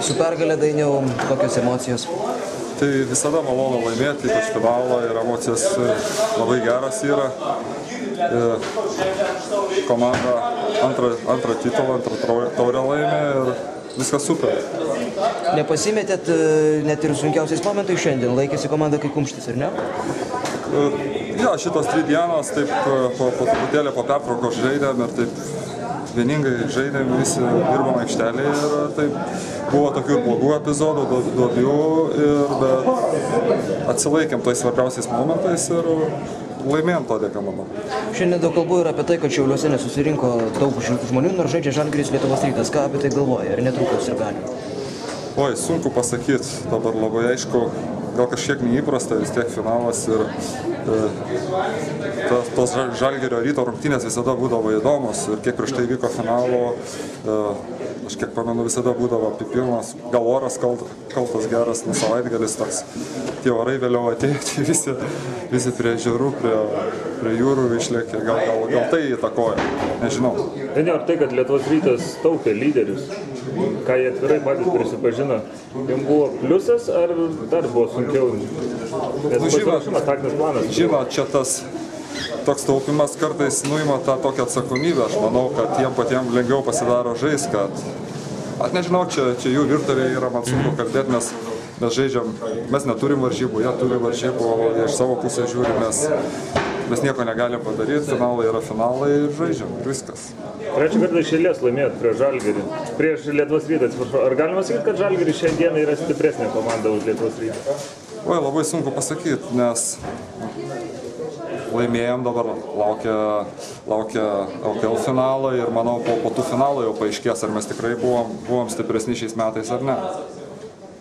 su pergalė Dainiau, kokios emocijos? Tai visada malonu laimėti, ypač finalą ir emocijos labai geras yra. Komanda antrą titulą, antrą taurę laimė ir viskas super. Nepasimetėt net ir sunkiausiais momentais šiandien, laikėsi komanda kaip kumštis, ar ne? Ja, šitos 3 dienos taip po truputėlį po pertraukos žaidėm ir taip vieningai žaidėm, visi dirbom aikštelėje ir taip buvo tokių blogų epizodų, duobių, bet atsilaikėm tais svarbiausiais momentais ir laimėjom to dėka, manau. Šiandien daug kalbų yra apie tai, kad Šiauliuose nesusirinko daug žmonių, nors žaidžia Žalgiris Lietuvos Rytas. Ką apie tai galvoja? Ar netrukus ir gali? Oi, sunku pasakyti, dabar labai aišku, gal kažkiek neįprasta, vis tiek finalas ir tos Žalgirio Ryto rungtynės visada būdavo įdomus ir kiek prieš tai vyko finalo, aš kiek pamenu, visada būdavo apipilnas, gal oras kaltas geras, savaitgalis toks, tie orai vėliau atėjo, tai visi prie ežerų, prie jūrų išlėkė, gal tai įtakoja, nežinau. Ar tai, kad Lietuvos Rytas taupė lyderius, ką jie atvirai patys prisipažino, jums buvo pliusas ar dar buvo sunkiau? Nes pasiruošimas, taktinis planas. Žinot, čia tas toks taupimas kartais nuima tą tokią atsakomybę. Aš manau, kad tiem patiem lengviau pasidaro žais, kad... Aš nežinau, čia jų virtuvėje yra, man sunku kalbėti, mes žaidžiam, mes neturim varžybų, jie turi varžybų, iš savo pusės žiūrim, mes nieko negalim padaryti, finalai yra finalai ir žaidžiam, ir viskas. Trečią kartą iš eilės laimėjot prieš Žalgirį, prieš Lietuvos Rytą, atsiprašau. Ar galima sakyti, kad Žalgiris šią dieną yra stipresnė komanda už Lietuvos Rytą? Oi, labai sunku pasakyti, nes laimėjom, dabar laukia LKL finalą ir manau po tų finalų jau paaiškės, ar mes tikrai buvom stipresni šiais metais ar ne.